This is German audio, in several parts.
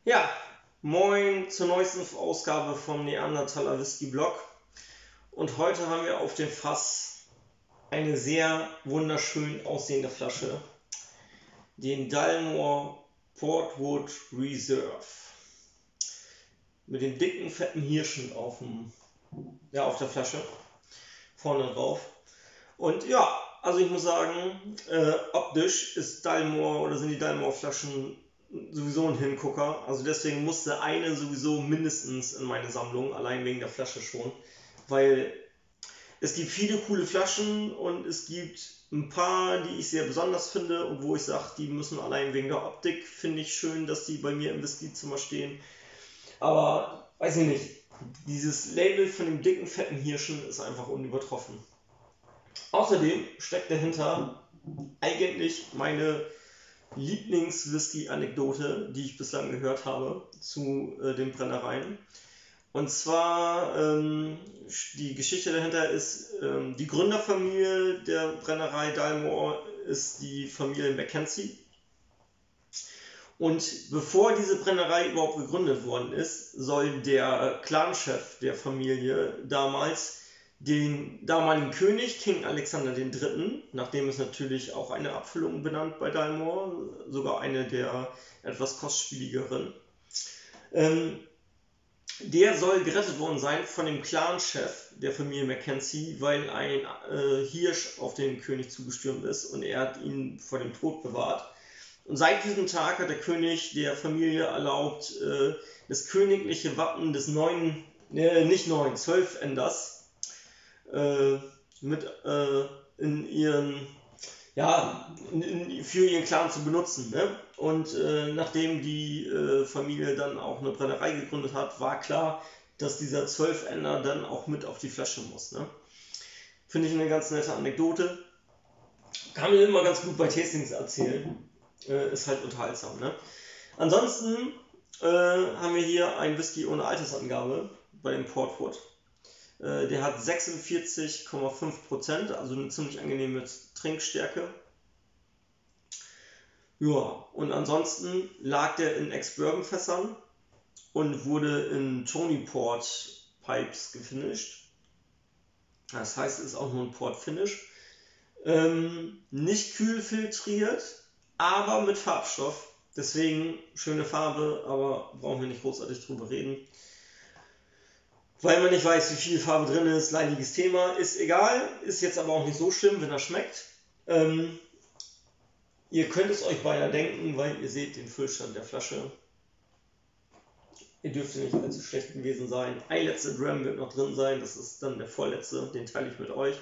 Ja, moin zur neuesten Ausgabe vom Neandertaler Whisky Blog. Und heute haben wir auf dem Fass eine sehr wunderschön aussehende Flasche, den Dalmore Portwood Reserve. Mit den dicken, fetten Hirschen auf der Flasche, vorne drauf. Und ja, also ich muss sagen, optisch ist Dalmore oder sind die Dalmore Flaschen sowieso ein Hingucker. Also deswegen musste eine sowieso mindestens in meine Sammlung, allein wegen der Flasche schon. Weil es gibt viele coole Flaschen und es gibt ein paar, die ich sehr besonders finde und wo ich sage, die müssen allein wegen der Optik, finde ich schön, dass die bei mir im Whiskyzimmer stehen. Aber weiß ich nicht, dieses Label von dem dicken, fetten Hirschen ist einfach unübertroffen. Außerdem steckt dahinter eigentlich meine Lieblings-Whisky-Anekdote, die ich bislang gehört habe zu den Brennereien. Und zwar, die Geschichte dahinter ist, die Gründerfamilie der Brennerei Dalmore ist die Familie Mackenzie. Und bevor diese Brennerei überhaupt gegründet worden ist, soll der Clanchef der Familie damals den damaligen König, King Alexander III., nachdem ist natürlich auch eine Abfüllung benannt bei Dalmore, sogar eine der etwas kostspieligeren, der soll gerettet worden sein von dem Clanchef der Familie Mackenzie, weil ein Hirsch auf den König zugestürmt ist und er hat ihn vor dem Tod bewahrt. Und seit diesem Tag hat der König der Familie erlaubt, das königliche Wappen des nicht 12 Enders mit in ihren, für ihren Clan zu benutzen. Ne? Und nachdem die Familie dann auch eine Brennerei gegründet hat, war klar, dass dieser 12 Ender dann auch mit auf die Flasche muss. Ne? Finde ich eine ganz nette Anekdote. Kann man immer ganz gut bei Tastings erzählen. Ist halt unterhaltsam. Ne? Ansonsten haben wir hier ein Whisky ohne Altersangabe bei dem Portwood. Der hat 46,5%, also eine ziemlich angenehme Trinkstärke. Ja, und ansonsten lag der in Ex-Bourbon-Fässern und wurde in Tony Port Pipes gefinished. Das heißt, es ist auch nur ein Port-Finish. Nicht kühl filtriert, aber mit Farbstoff. Deswegen schöne Farbe, aber brauchen wir nicht großartig drüber reden. Weil man nicht weiß, wie viel Farbe drin ist, leidiges Thema, ist egal, ist jetzt aber auch nicht so schlimm, wenn er schmeckt. Ihr könnt es euch beinahe denken, weil ihr seht den Füllstand der Flasche. Ihr dürft nicht allzu schlecht gewesen sein. Ein letzter Dram wird noch drin sein, das ist dann der vorletzte, den teile ich mit euch.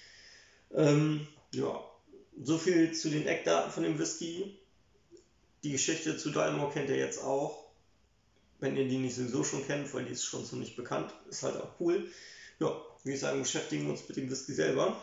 Ja, so viel zu den Eckdaten von dem Whisky. Die Geschichte zu Dalmore kennt ihr jetzt auch. Wenn ihr die nicht sowieso schon kennt, weil die ist schon ziemlich bekannt, ist halt auch cool. Ja, würde ich sagen, beschäftigen wir uns mit dem Whisky selber.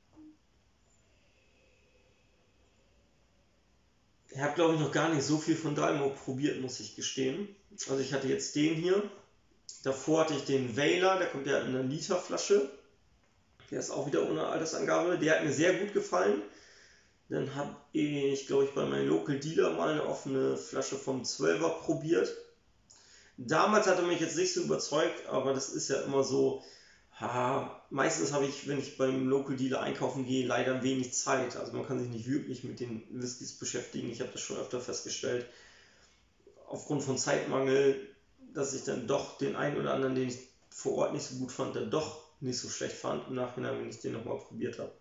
Ich habe, glaube ich, noch gar nicht so viel von Dalmore probiert, muss ich gestehen. Also ich hatte jetzt den hier. Davor hatte ich den Whaler, der kommt ja in einer Literflasche. Der ist auch wieder ohne Altersangabe. Der hat mir sehr gut gefallen. Dann habe ich, glaube ich, bei meinem Local Dealer mal eine offene Flasche vom 12er probiert. Damals hat er mich jetzt nicht so überzeugt, aber das ist ja immer so. Meistens habe ich, wenn ich beim Local Dealer einkaufen gehe, leider wenig Zeit. Also man kann sich nicht wirklich mit den Whiskys beschäftigen. Ich habe das schon öfter festgestellt. Aufgrund von Zeitmangel, dass ich dann doch den einen oder anderen, den ich vor Ort nicht so gut fand, dann doch nicht so schlecht fand im Nachhinein, wenn ich den nochmal probiert habe.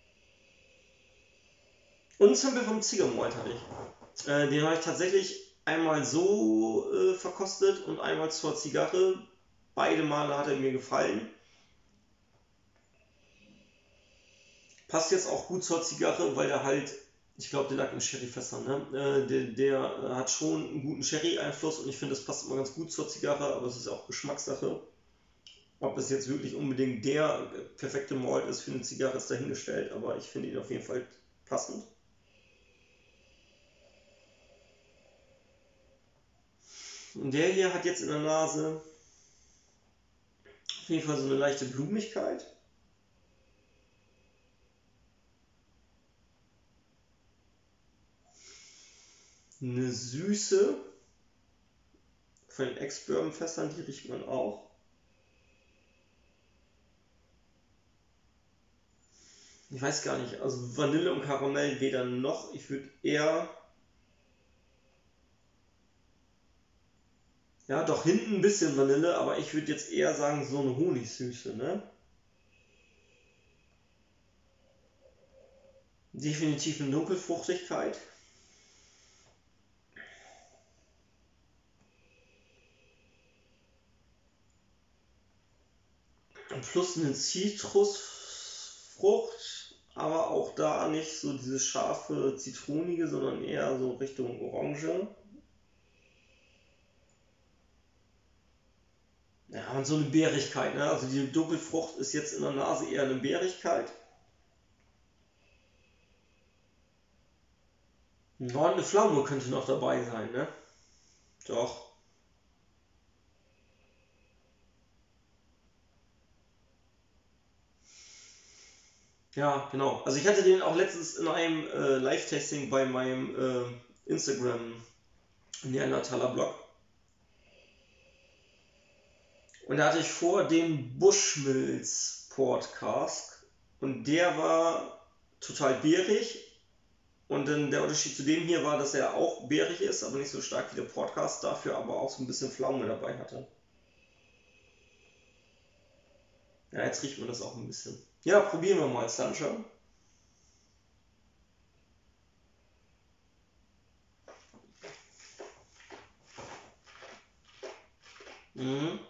Und Sample vom Zigarrenmalt hatte ich. Den habe ich tatsächlich einmal so verkostet und einmal zur Zigarre. Beide Male hat er mir gefallen. Passt jetzt auch gut zur Zigarre, weil der halt, ich glaube, der lag in Sherryfässern, ne? Der hat schon einen guten Sherry-Einfluss und ich finde, das passt immer ganz gut zur Zigarre, aber es ist auch Geschmackssache. Ob es jetzt wirklich unbedingt der perfekte Malt ist für eine Zigarre, ist dahingestellt, aber ich finde ihn auf jeden Fall passend. Und der hier hat jetzt in der Nase auf jeden Fall so eine leichte Blumigkeit. Eine Süße. von den Ex-Bourbon-Fässern, die riecht man auch. Ich weiß gar nicht, also Vanille und Karamell weder noch. Ich würde eher... Ja, doch hinten ein bisschen Vanille, aber ich würde jetzt eher sagen, so eine Honigsüße, ne? Definitiv eine Dunkelfruchtigkeit. Plus eine Zitrusfrucht, aber auch da nicht so diese scharfe Zitronige, sondern eher so Richtung Orange. Ja, und so eine Beerigkeit, ne? Also die Dunkelfrucht ist jetzt in der Nase eher eine Beerigkeit. Ja, und eine Pflaume könnte noch dabei sein, ne? Doch. Ja, genau. Also ich hatte den auch letztens in einem Live-Tasting bei meinem Instagram Neandertaler Blog. Und da hatte ich vor den Bushmills Podcast und der war total beerig. Und dann der Unterschied zu dem hier war, dass er auch beerig ist, aber nicht so stark wie der Podcast, dafür aber auch so ein bisschen Pflaume dabei hatte. Ja, jetzt riecht man das auch ein bisschen. Ja, probieren wir mal, Sancho. Mhm.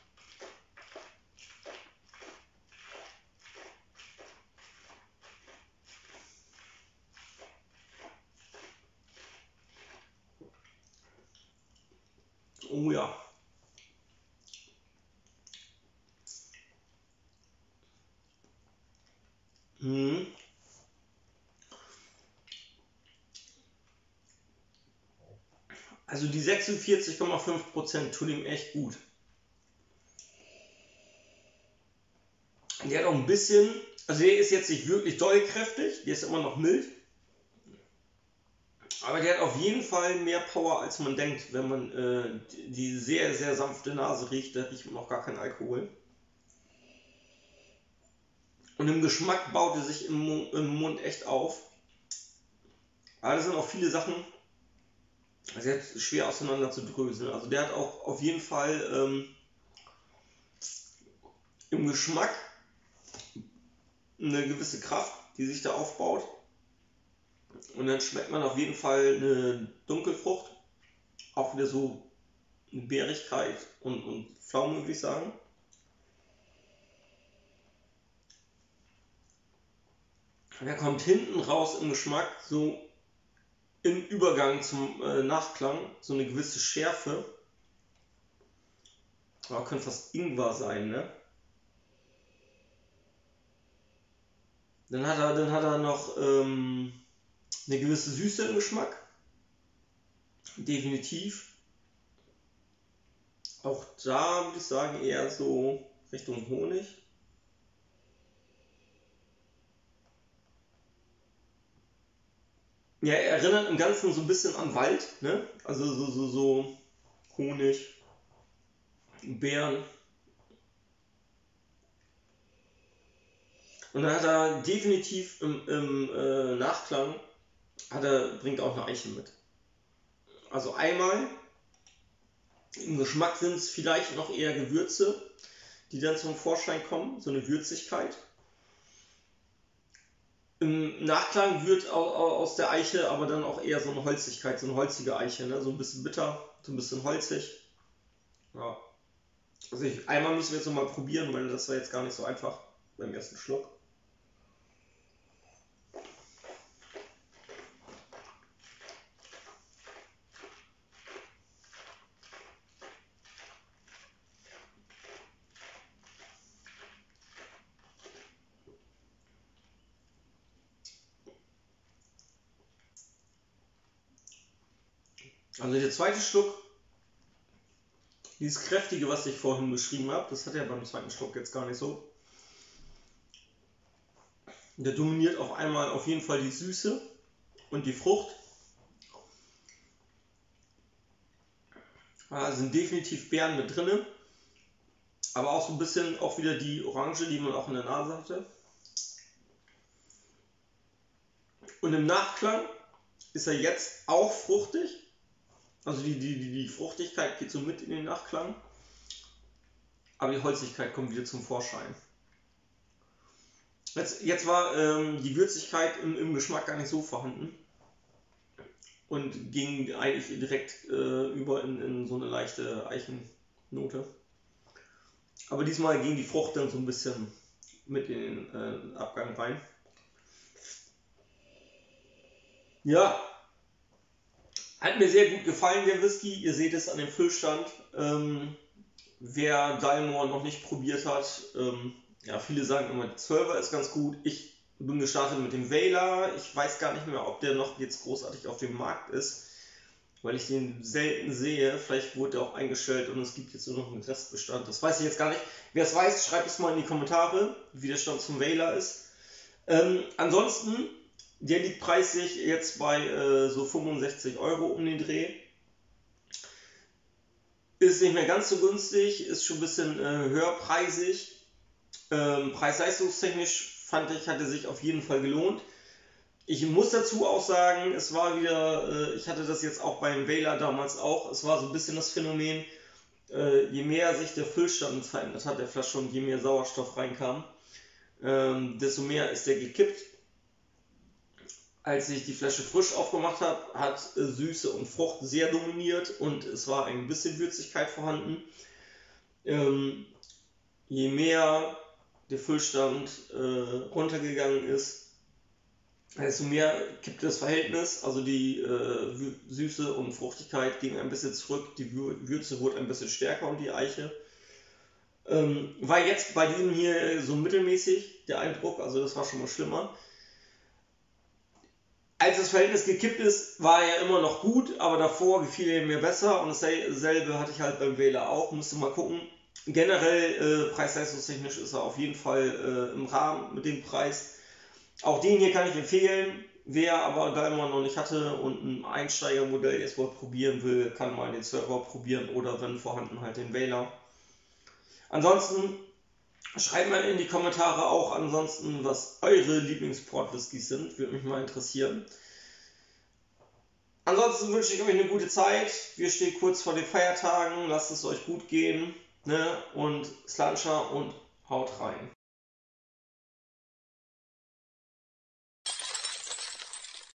Oh ja. Mhm. Also die 46,5% tun ihm echt gut. Der hat auch ein bisschen, also der ist jetzt nicht wirklich doll kräftig, der ist immer noch mild. Aber der hat auf jeden Fall mehr Power, als man denkt, wenn man die sehr, sehr sanfte Nase riecht. Da riecht man noch gar keinen Alkohol. Und im Geschmack baut er sich im Mund echt auf. Aber das sind auch viele Sachen, also jetzt schwer auseinander zu dröseln. Also der hat auch auf jeden Fall im Geschmack eine gewisse Kraft, die sich da aufbaut. Und dann schmeckt man auf jeden Fall eine Dunkelfrucht. Auch wieder so eine Beerigkeit und Pflaume, würde ich sagen. Der kommt hinten raus im Geschmack so im Übergang zum Nachklang so eine gewisse Schärfe. Aber könnte fast Ingwer sein, ne? Dann hat er noch eine gewisse Süße im Geschmack. Definitiv. Auch da würde ich sagen eher so Richtung Honig. Ja, er erinnert im Ganzen so ein bisschen an Wald, ne? Also so Honig, Beeren. Und dann hat er definitiv im Nachklang, bringt auch eine Eiche mit. Also einmal, im Geschmack sind es vielleicht noch eher Gewürze, die dann zum Vorschein kommen, so eine Würzigkeit. Im Nachklang wird aus der Eiche aber dann auch eher so eine Holzigkeit, so eine holzige Eiche, ne? So ein bisschen bitter, so ein bisschen holzig. Ja. Also einmal müssen wir jetzt noch mal probieren, weil das war jetzt gar nicht so einfach beim ersten Schluck. Also der zweite Schluck, dieses kräftige, was ich vorhin beschrieben habe, das hat er beim zweiten Schluck jetzt gar nicht so. Der dominiert auf einmal auf jeden Fall die Süße und die Frucht. Sind definitiv Beeren mit drin, aber auch so ein bisschen auch wieder die Orange, die man auch in der Nase hatte. Und im Nachklang ist er jetzt auch fruchtig, also die Fruchtigkeit geht so mit in den Nachklang, aber die Holzigkeit kommt wieder zum Vorschein. Jetzt war die Würzigkeit im Geschmack gar nicht so vorhanden und ging eigentlich direkt über in so eine leichte Eichennote. Aber diesmal ging die Frucht dann so ein bisschen mit in den Abgang rein. Ja, hat mir sehr gut gefallen, der Whisky. Ihr seht es an dem Füllstand. Wer Dalmor noch nicht probiert hat, ja, viele sagen immer, der 12er ist ganz gut. Ich bin gestartet mit dem Wähler. Ich weiß gar nicht mehr, ob der noch jetzt großartig auf dem Markt ist, weil ich den selten sehe. Vielleicht wurde er auch eingestellt und es gibt jetzt nur noch einen Restbestand. Das weiß ich jetzt gar nicht. Wer es weiß, schreibt es mal in die Kommentare, wie der Stand zum Wähler ist. Ansonsten, der liegt preislich jetzt bei so 65 Euro um den Dreh. Ist nicht mehr ganz so günstig, ist schon ein bisschen höherpreisig. Preis-leistungstechnisch fand ich, hatte sich auf jeden Fall gelohnt. Ich muss dazu auch sagen, es war wieder, ich hatte das jetzt auch beim Wähler damals auch, es war so ein bisschen das Phänomen, je mehr sich der Füllstand verändert hat, der Flasche, und je mehr Sauerstoff reinkam, desto mehr ist der gekippt. Als ich die Flasche frisch aufgemacht habe, hat Süße und Frucht sehr dominiert und es war ein bisschen Würzigkeit vorhanden. Je mehr der Füllstand runtergegangen ist, desto mehr kippt das Verhältnis, also die Süße und Fruchtigkeit ging ein bisschen zurück, die Würze wurde ein bisschen stärker und die Eiche. War jetzt bei diesem hier so mittelmäßig der Eindruck, also das war schon mal schlimmer. Als das Verhältnis gekippt ist, war er immer noch gut, aber davor gefiel er mir besser und dasselbe hatte ich halt beim Wähler auch, musste mal gucken. Generell preis-leistungstechnisch ist er auf jeden Fall im Rahmen mit dem Preis. Auch den hier kann ich empfehlen. Wer aber Dalmor noch nicht hatte und ein Einsteigermodell erst mal probieren will, kann mal den 12er probieren oder wenn vorhanden halt den Wähler. Ansonsten schreibt mal in die Kommentare auch ansonsten, was eure Lieblings-Port-Whiskys sind. Würde mich mal interessieren. Ansonsten wünsche ich euch eine gute Zeit. Wir stehen kurz vor den Feiertagen. Lasst es euch gut gehen. Ne? Und Slanscha und haut rein.